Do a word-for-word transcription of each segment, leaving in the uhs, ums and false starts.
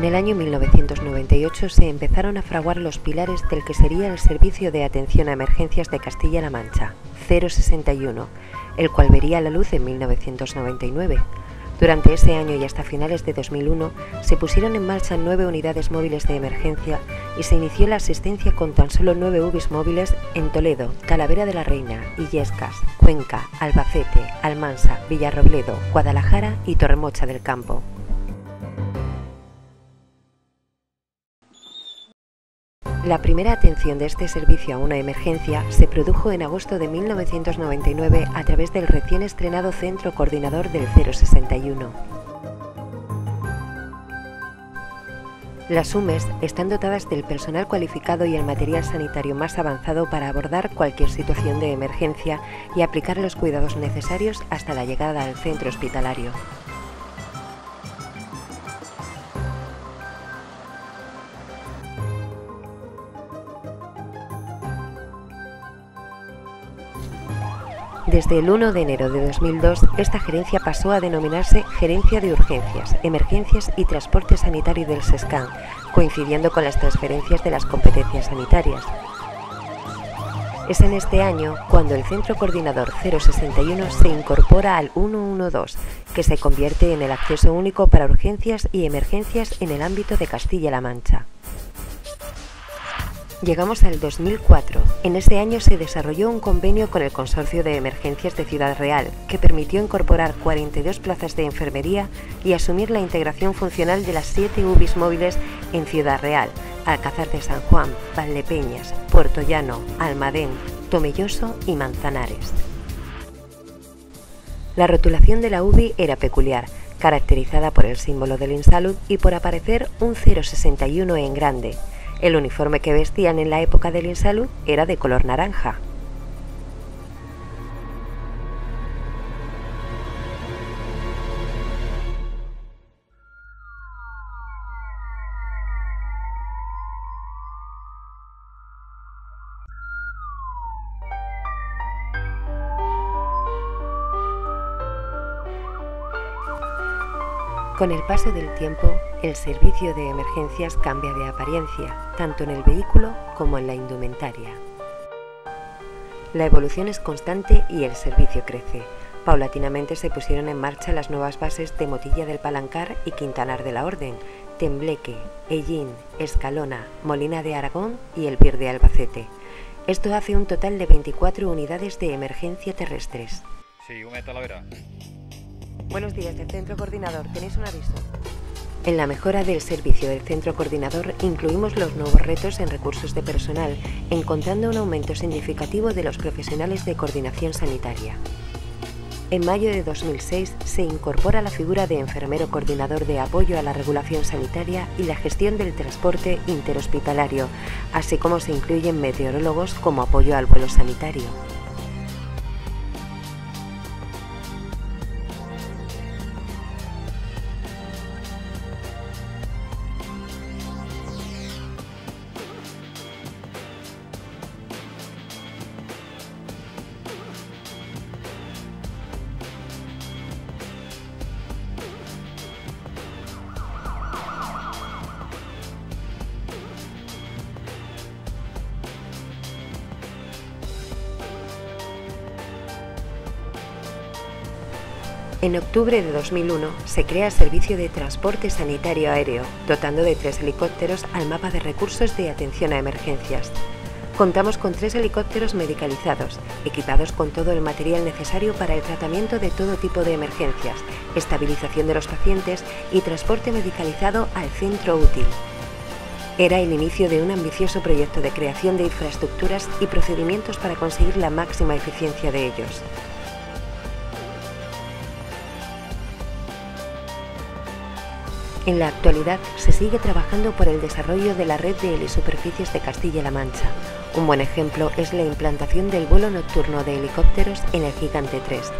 En el año mil novecientos noventa y ocho se empezaron a fraguar los pilares del que sería el Servicio de Atención a Emergencias de Castilla-La Mancha, cero sesenta y uno, el cual vería la luz en mil novecientos noventa y nueve. Durante ese año y hasta finales de dos mil uno se pusieron en marcha nueve unidades móviles de emergencia y se inició la asistencia con tan solo nueve U B I S móviles en Toledo, Talavera de la Reina, Illescas, Cuenca, Albacete, Almansa, Villarrobledo, Guadalajara y Torremocha del Campo. La primera atención de este servicio a una emergencia se produjo en agosto de mil novecientos noventa y nueve a través del recién estrenado Centro Coordinador del cero sesenta y uno. Las U M E S están dotadas del personal cualificado y el material sanitario más avanzado para abordar cualquier situación de emergencia y aplicar los cuidados necesarios hasta la llegada al centro hospitalario. Desde el uno de enero de dos mil dos, esta gerencia pasó a denominarse Gerencia de Urgencias, Emergencias y Transporte Sanitario del SESCAN, coincidiendo con las transferencias de las competencias sanitarias. Es en este año cuando el Centro Coordinador cero sesenta y uno se incorpora al ciento doce, que se convierte en el acceso único para urgencias y emergencias en el ámbito de Castilla-La Mancha. Llegamos al dos mil cuatro. En ese año se desarrolló un convenio con el Consorcio de Emergencias de Ciudad Real, que permitió incorporar cuarenta y dos plazas de enfermería y asumir la integración funcional de las siete U B I S móviles en Ciudad Real, Alcázar de San Juan, Valdepeñas, Puerto Llano, Almadén, Tomelloso y Manzanares. La rotulación de la U B I era peculiar, caracterizada por el símbolo del Insalud y por aparecer un cero sesenta y uno en grande. El uniforme que vestían en la época del Insalud era de color naranja. Con el paso del tiempo, el servicio de emergencias cambia de apariencia, tanto en el vehículo como en la indumentaria. La evolución es constante y el servicio crece. Paulatinamente se pusieron en marcha las nuevas bases de Motilla del Palancar y Quintanar de la Orden, Tembleque, Ellín, Escalona, Molina de Aragón y El Bir de Albacete. Esto hace un total de veinticuatro unidades de emergencia terrestres. Sí, un Talavera. Buenos días, del Centro Coordinador. ¿Tenéis un aviso? En la mejora del servicio del Centro Coordinador incluimos los nuevos retos en recursos de personal, encontrando un aumento significativo de los profesionales de coordinación sanitaria. En mayo de dos mil seis se incorpora la figura de enfermero coordinador de apoyo a la regulación sanitaria y la gestión del transporte interhospitalario, así como se incluyen meteorólogos como apoyo al vuelo sanitario. En octubre de dos mil uno se crea el Servicio de Transporte Sanitario Aéreo, dotando de tres helicópteros al mapa de recursos de atención a emergencias. Contamos con tres helicópteros medicalizados, equipados con todo el material necesario para el tratamiento de todo tipo de emergencias, estabilización de los pacientes y transporte medicalizado al centro útil. Era el inicio de un ambicioso proyecto de creación de infraestructuras y procedimientos para conseguir la máxima eficiencia de ellos. En la actualidad se sigue trabajando por el desarrollo de la red de helisuperficies de Castilla-La Mancha. Un buen ejemplo es la implantación del vuelo nocturno de helicópteros en el Gigante tres.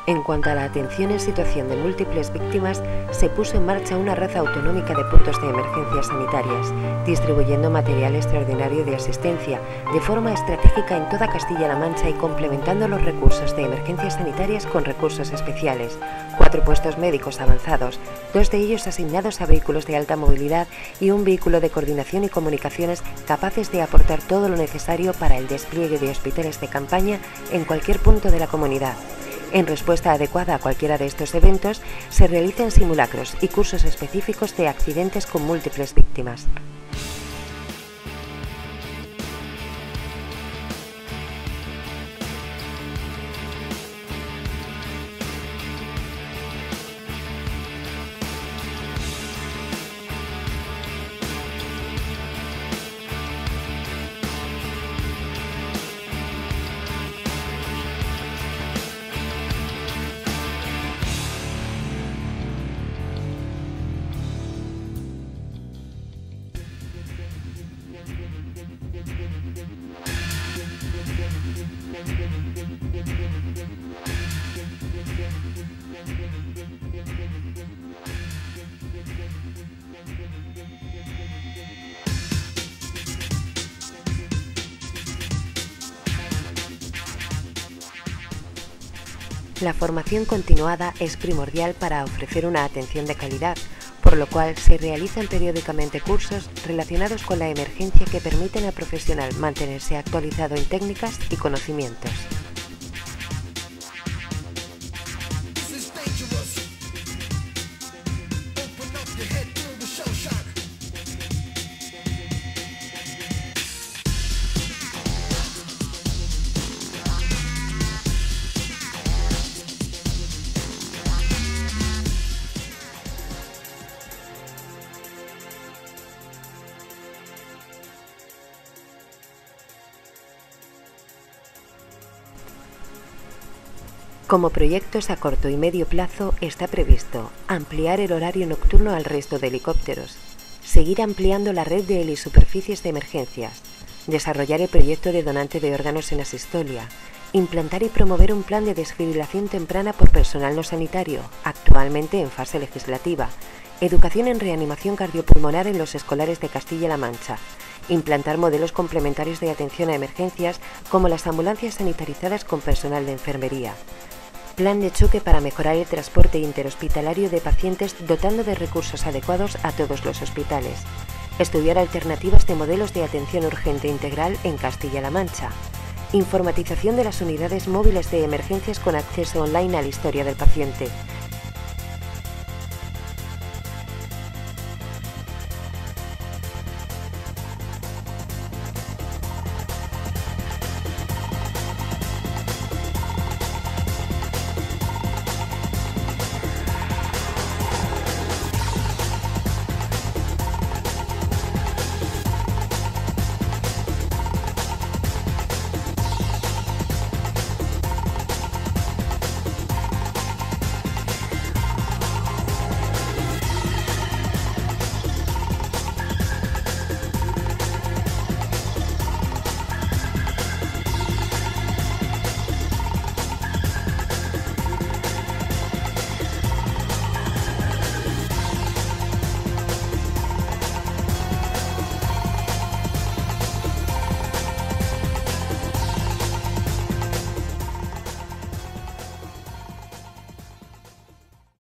En cuanto a la atención en situación de múltiples víctimas, se puso en marcha una red autonómica de puntos de emergencias sanitarias, distribuyendo material extraordinario de asistencia de forma estratégica en toda Castilla-La Mancha y complementando los recursos de emergencias sanitarias con recursos especiales. Cuatro puestos médicos avanzados, dos de ellos asignados a vehículos de alta movilidad y un vehículo de coordinación y comunicaciones capaces de aportar todo lo necesario para el despliegue de hospitales de campaña en cualquier punto de la comunidad. En respuesta adecuada a cualquiera de estos eventos, se realizan simulacros y cursos específicos de accidentes con múltiples víctimas. La formación continuada es primordial para ofrecer una atención de calidad, por lo cual se realizan periódicamente cursos relacionados con la emergencia que permiten al profesional mantenerse actualizado en técnicas y conocimientos. Como proyectos a corto y medio plazo está previsto ampliar el horario nocturno al resto de helicópteros, seguir ampliando la red de helisuperficies de emergencias, desarrollar el proyecto de donante de órganos en asistolia, implantar y promover un plan de desfibrilación temprana por personal no sanitario, actualmente en fase legislativa, educación en reanimación cardiopulmonar en los escolares de Castilla-La Mancha, implantar modelos complementarios de atención a emergencias como las ambulancias sanitarizadas con personal de enfermería, plan de choque para mejorar el transporte interhospitalario de pacientes dotando de recursos adecuados a todos los hospitales, estudiar alternativas de modelos de atención urgente integral en Castilla-La Mancha, informatización de las unidades móviles de emergencias con acceso online a la historia del paciente,